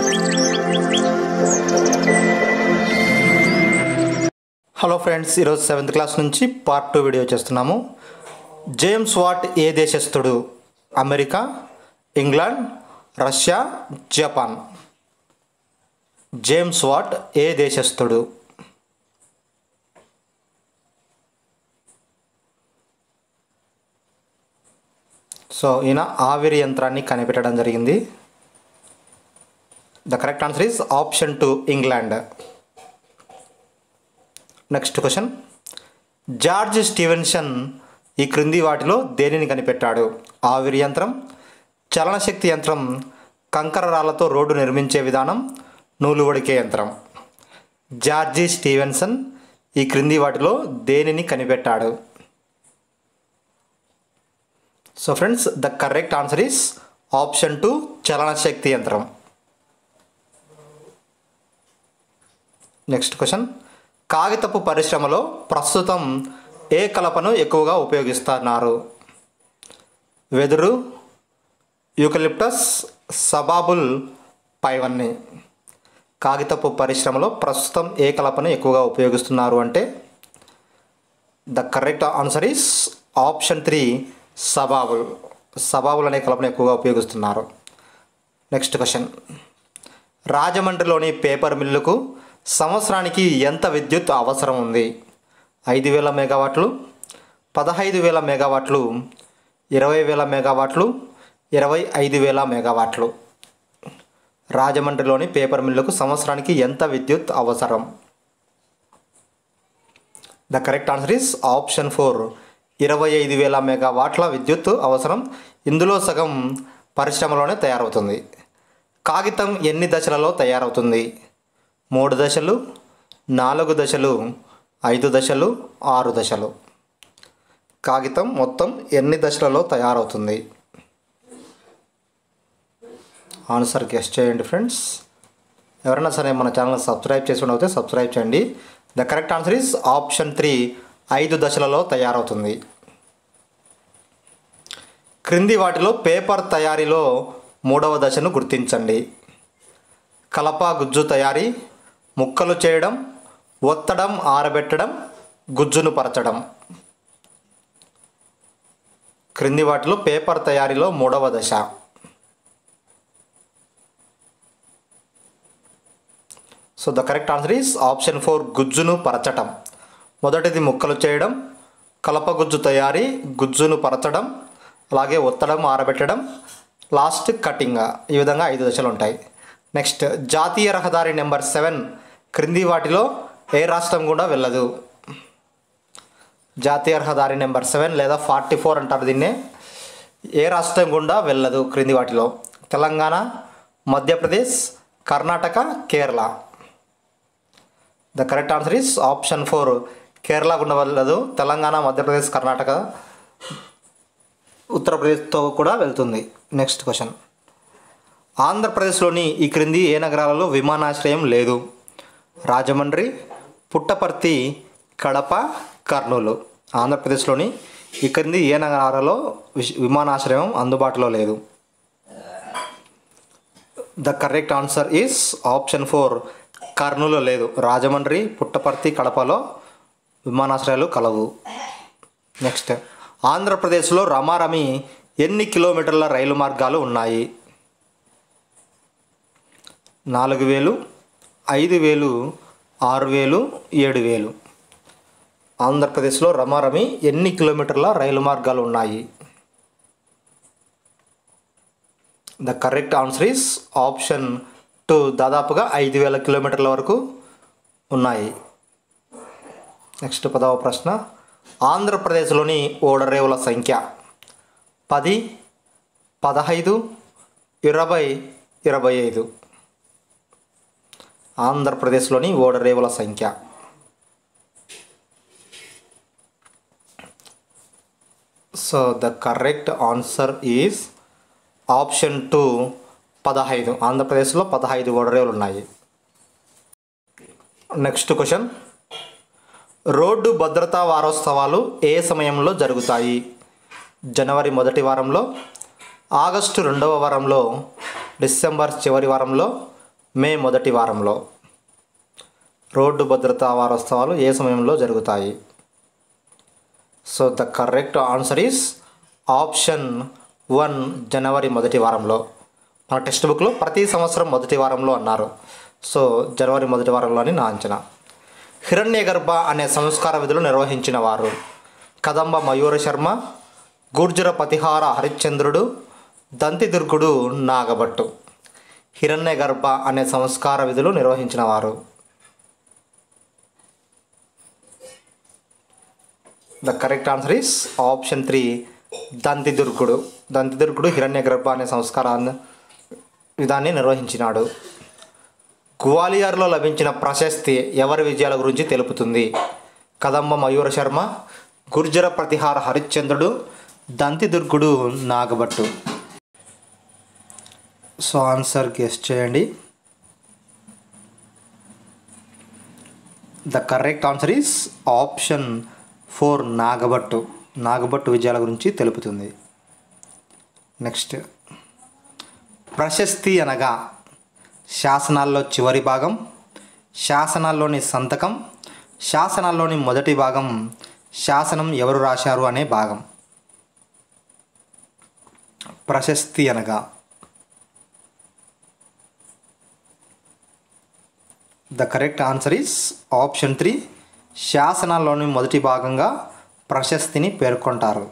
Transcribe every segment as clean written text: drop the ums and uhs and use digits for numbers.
Hello friends, ఈరోజు 7th class నుంచి part 2 video చేస్తున్నాము. జేమ్స్ వాట్ ఏ దేశస్థుడు? America, England, Russia, Japan. James Watt ఏ దేశస్థుడు? సో ఈయన ఆవిరి యంత్రాన్ని కనిపెట్టడం జరిగింది. The correct answer is option 2, England. Next question. George Stephenson ఈ క్రింది వాటిలో దేనిని కనిపెట్టాడు? ఆవిరి యంత్రం, చలనశక్తి యంత్రం, కంకర రాళ్లతో రోడ్డు నిర్మించే విధానం, నూలు వడికే యంత్రం. జార్జి స్టీవెన్సన్ ఈ క్రింది వాటిలో దేనిని కనిపెట్టాడు? So friends, the correct answer is option 2, చలనశక్తి యంత్రం. Next question. కాగితపు పరిశ్రమలో ప్రస్తుతం ఏ కలపను ఎక్కువగా ఉపయోగిస్తున్నారు? వెదురు, యూకలిప్టస్, సబాబుల్, పైవన్నీ. కాగితపు పరిశ్రమలో ప్రస్తుతం ఏ కలపను ఎక్కువగా ఉపయోగిస్తున్నారు అంటే the correct answer is option 3, సబాబుల్. సబాబుల్ అనే కలపను ఎక్కువగా ఉపయోగిస్తున్నారు. Next question. రాజమండ్రిలోని పేపర్ మిల్లుకు సంవత్సరానికి ఎంత విద్యుత్ అవసరం ఉంది? 5,000 మెగావాట్లు, 15,000 మెగావాట్లు, 20,000 మెగావాట్లు, 25,000 మెగావాట్లు. రాజమండ్రిలోని పేపర్ మిల్లుకు సంవత్సరానికి ఎంత విద్యుత్ అవసరం? The correct answer is option 4, 25,000 మెగావాట్ల విద్యుత్ అవసరం. ఇందులో సగం పరిశ్రమలోనే తయారవుతుంది. కాగితం ఎన్ని దశలలో తయారవుతుంది? 3 దశలు, 4 దశలు, 5 దశలు, 6 దశలు. కాగితం మొత్తం ఎన్ని దశలలో తయారవుతుంది? ఆన్సర్ గెస్ చేయండి ఫ్రెండ్స్. ఎవరైనా సరే మన ఛానల్ సబ్స్క్రైబ్ చేసి ఉండకపోతే సబ్స్క్రైబ్ చేయండి. The correct answer is option 3, 5 దశలలో తయారవుతుంది. క్రింది వాటిలో పేపర్ తయారీలో 3వ దశను గుర్తించండి. కలప గుజ్జు తయారీ, ముక్కలు చేయడం, ఒత్తడం, ఆరబెట్టడం, గుజ్జును పరచడం. క్రింది వాటిలో పేపర్ తయారీలో 3వ దశ. So the correct answer is option 4, గుజ్జును పరచడం. మొదటిది ముక్కలు చేయడం, కలప గుజ్జు తయారీ, గుజ్జును పరచడం, అలాగే ఒత్తడం, ఆరబెట్టడం, లాస్ట్ కటింగ్. ఈ విధంగా 5 దశలు ఉంటాయి. నెక్స్ట్. జాతీయ రహదారి నెంబర్ 7 క్రింది వాటిలో ఏ రాష్ట్రం గుండా వెళ్ళదు? జాతీయ రహదారి నెంబర్ 7 లేదా 44 అంటారు దీన్నే. ఏ రాష్ట్రం గుండా వెళ్ళదు క్రింది వాటిలో? Telangana, Madhya Pradesh, Karnataka, Kerala. The correct answer is option 4, Kerala గుండా వెళ్ళదు. తెలంగాణ, మధ్యప్రదేశ్, కర్ణాటక, ఉత్తరప్రదేశ్తో కూడా వెళ్తుంది. Next question. ఆంధ్రప్రదేశ్లోని ఈ క్రింది ఏ నగరాలలో విమానాశ్రయం లేదు? రాజమండ్రి, పుట్టపర్తి, కడప, కర్నూలు. ఆంధ్రప్రదేశ్లోని ఈ క్రింది ఏ నగరాలలో విమానాశ్రయం అందుబాటులో లేదు? The correct answer is option 4, Kurnool లేదు. రాజమండ్రి, పుట్టపర్తి, కడపలో విమానాశ్రయాలు కలవు. నెక్స్ట్. ఆంధ్రప్రదేశ్లో రమారమి ఎన్ని కిలోమీటర్ల రైలు మార్గాలు ఉన్నాయి? 4,000, 5,000, 6,000, 7,000. ఆంధ్రప్రదేశ్లో రమారమి ఎన్ని కిలోమీటర్ల రైలు మార్గాలు ఉన్నాయి? The correct answer is option 2, దాదాపుగా 5,000 కిలోమీటర్ల వరకు ఉన్నాయి. నెక్స్ట్ 10వ ప్రశ్న. ఆంధ్రప్రదేశ్లోని ఓడరేవుల సంఖ్య 10, 15, 20, 25. ఆంధ్రప్రదేశ్లోని ఓడరేవుల సంఖ్య. So the correct answer is option 2, 15. ఆంధ్రప్రదేశ్లో 15 ఓడరేవులు ఉన్నాయి. Next question. రోడ్డు భద్రతా వారోత్సవాలు ఏ సమయంలో జరుగుతాయి? జనవరి మొదటి వారంలో, ఆగస్టు 2వ వారంలో, డిసెంబర్ చివరి వారంలో, మే మొదటి వారంలో. రోడ్డు భద్రతా వారోత్సవాలు ఏ సమయంలో జరుగుతాయి? So the correct answer is option 1 జనవరి మొదటి వారంలో. మన టెక్స్ట్ బుక్లో ప్రతి సంవత్సరం మొదటి వారంలో అన్నారు. సో జనవరి మొదటి వారంలో అని నా అంచనా. హిరణ్యగర్భ అనే సంస్కార విధులు నిర్వహించిన వారు? కదంబ మయూర శర్మ, గుర్జర ప్రతిహార హరిశ్చంద్రుడు, దంతిదుర్గుడు నాగభట్టు. హిరణ్యగర్భ అనే సంస్కార విధులు నిర్వహించిన వారు? The correct answer is option 3 దంతిదుర్గుడు. దంతిదుర్గుడు హిరణ్యగర్భ అనే సంస్కారాన్ని విధాన్ని నిర్వహించినాడు. గ్వాలియర్లో లభించిన ప్రశస్తి ఎవరి విజయాల గురించి తెలుపుతుంది? కదంబ మయూర శర్మ, గుర్జర ప్రతిహార హరిశ్చంద్రుడు, దంతిదుర్గుడు నాగభట్టు. సో ఆన్సర్ గెస్ చేయండి. The correct answer is option 4 Nagabhata. Nagabhata విజయాల గురించి తెలుపుతుంది. నెక్స్ట్, ప్రశస్తి అనగా శాసనాల్లో చివరి భాగం, శాసనాల్లోని సంతకం, శాసనాల్లోని మొదటి భాగం, శాసనం ఎవరు రాశారు అనే భాగం. ప్రశస్తి అనగా the correct answer is option 3 శాసనాల్లోని మొదటి భాగంగా ప్రశస్తిని పేర్కొంటారు.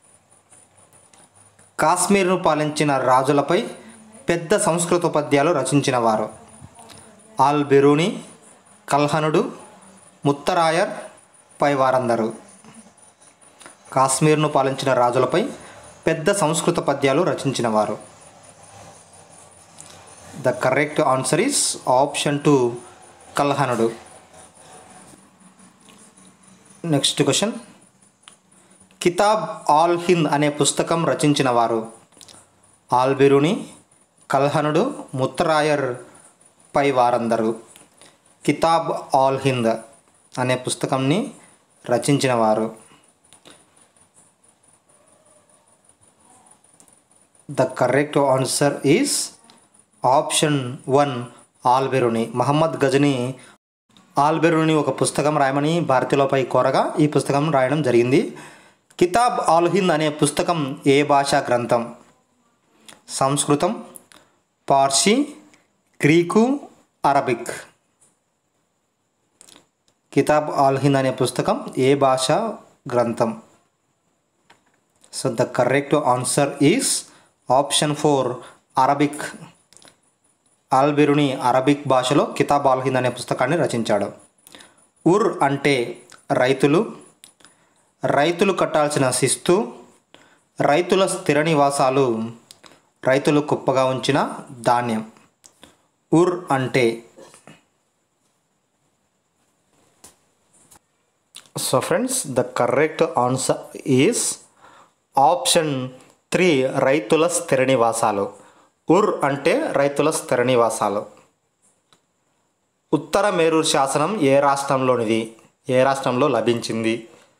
కాశ్మీర్ను పాలించిన రాజులపై పెద్ద సంస్కృత పద్యాలు రచించిన వారు? ఆల్ బెరూని, కల్హనుడు, ముత్తరాయర్, పై వారందరూ. కాశ్మీర్ను పాలించిన రాజులపై పెద్ద సంస్కృత పద్యాలు రచించిన వారు? The correct answer is option 2 కల్హనుడు. నెక్స్ట్ క్వశ్చన్, కితాబ్ ఆల్ హింద్ అనే పుస్తకం రచించిన వారు? ఆల్ బెరూని, కల్హనుడు, ముత్తరాయర్, పై వారందరూ. కితాబ్ ఆల్ హింద్ అనే పుస్తకంని రచించిన వారు? The correct answer is option 1 Al Beruni. Mahmud Ghazni Al Beruni ఒక పుస్తకం రాయమని భారతీయులపై కోరగా ఈ పుస్తకం రాయడం జరిగింది. కితాబ్ ఆల్ హింద్ అనే పుస్తకం ఏ భాషా గ్రంథం? సంస్కృతం, పార్సీ, గ్రీకు, అరబిక్. కితాబ్ ఆల్ హింద్ అనే పుస్తకం ఏ భాషా గ్రంథం? So the correct answer is option 4 Arabic. Al Beruni Arabic భాషలో కితాబ్ ఆల్ హింద్ అనే పుస్తకాన్ని రచించాడు. ఉర్ అంటే రైతులు, రైతులు కట్టాల్సిన శిస్తు, రైతుల స్థిర నివాసాలు, రైతులు కుప్పగా ఉంచిన ధాన్యం. ఉర్ అంటే. So friends, the correct answer is option 3 రైతుల స్థిర నివాసాలు. ఉర్ అంటే రైతుల స్థిర నివాసాలు. ఉత్తర మేరూర్ శాసనం ఏ రాష్ట్రంలోనిది? ఏ రాష్ట్రంలో లభించింది?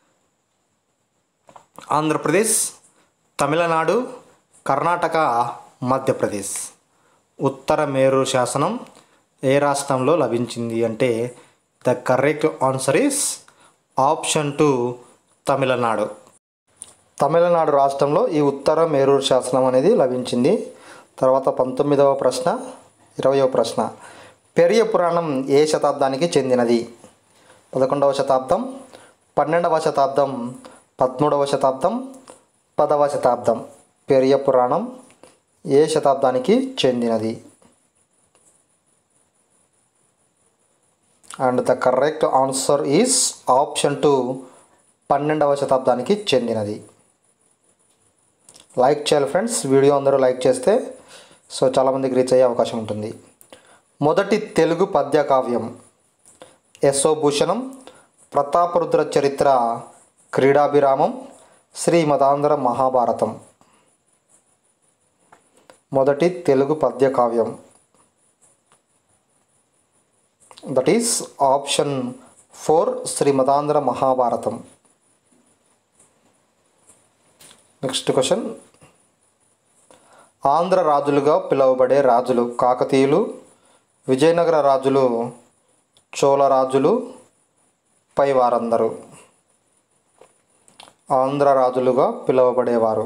ఆంధ్రప్రదేశ్, తమిళనాడు, కర్ణాటక, మధ్యప్రదేశ్. ఉత్తర మేరూర్ శాసనం ఏ రాష్ట్రంలో లభించింది అంటే the correct answer is option 2 Tamil Nadu. Tamil Nadu రాష్ట్రంలో ఈ ఉత్తర మేరూర్ శాసనం అనేది లభించింది. తర్వాత 19వ ప్రశ్న, 20వ ప్రశ్న. పెరియ పురాణం ఏ శతాబ్దానికి చెందినది? 11వ శతాబ్దం, 12వ శతాబ్దం, 13వ శతాబ్దం, 10వ శతాబ్దం. పెరియ పురాణం ఏ శతాబ్దానికి చెందినది? And the correct answer is option 2 12వ శతాబ్దానికి చెందినది. లైక్ చేయాలి ఫ్రెండ్స్, వీడియో అందరూ లైక్ చేస్తే సో చాలామందికి రీచ్ అయ్యే అవకాశం ఉంటుంది. మొదటి తెలుగు పద్య కావ్యం? యశోభూషణం, ప్రతాపరుద్ర చరిత్ర, క్రీడాభిరామం, శ్రీమదాంధ్ర మహాభారతం. మొదటి తెలుగు పద్య కావ్యం that is option 4 Srimadandhra Mahabharatam. Next question, Andhra రాజులుగా పిలువబడే రాజులు? కాకతీయులు, విజయనగర రాజులు చోళ రాజులు పై వారందరూ ఆంధ్ర రాజులుగా పిలువబడేవారు.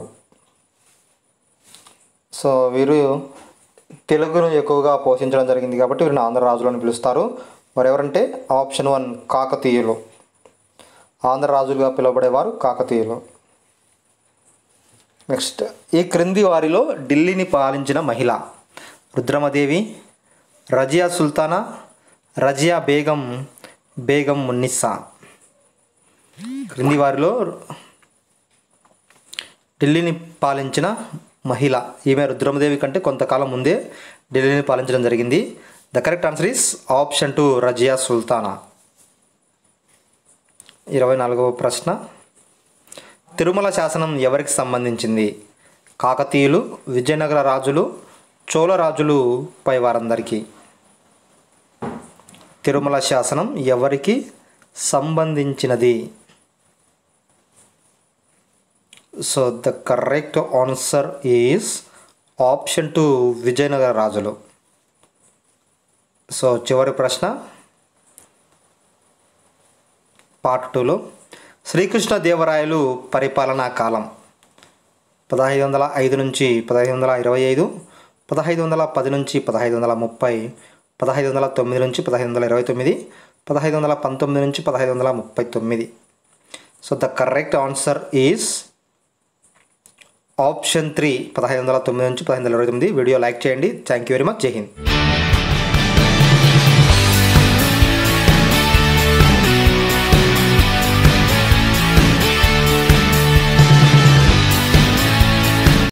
సో వీరు తెలుగును ఎక్కువగా పోషించడం జరిగింది కాబట్టి వీరిని ఆంధ్ర రాజులు అని పిలుస్తారు. మరి ఎవరంటే ఆప్షన్ 1 కాకతీయులు. ఆంధ్ర రాజులుగా పిలువబడేవారు కాకతీయులు. నెక్స్ట్, ఈ క్రింది వారిలో ఢిల్లీని పాలించిన మహిళ? రుద్రమదేవి, రజియా సుల్తానా, రజియా బేగం, బేగం మున్నిసా. క్రింది వారిలో ఢిల్లీని పాలించిన మహిళ? ఈమె రుద్రమదేవి కంటే కొంతకాలం ముందే ఢిల్లీని పాలించడం జరిగింది. The correct answer is option 2 Razia Sultana. 24వ ప్రశ్న, తిరుమల శాసనం ఎవరికి సంబంధించింది? కాకతీయులు, విజయనగర రాజులు, చోళ రాజులు పై వారందరికీ. తిరుమల శాసనం ఎవరికి సంబంధించినది? So the correct answer is option 2 Vijayanagara రాజులు. సో చివరి ప్రశ్న పార్ట్ 2లో శ్రీకృష్ణదేవరాయలు పరిపాలనా కాలం 1505 నుంచి 1525, 1510 నుంచి 1530, 1509 నుంచి 1529, 1519 నుంచి 1539. So the correct answer is option 3 1509 నుంచి 1529. వీడియో లైక్ చేయండి. Thank you very much. జై హింద్.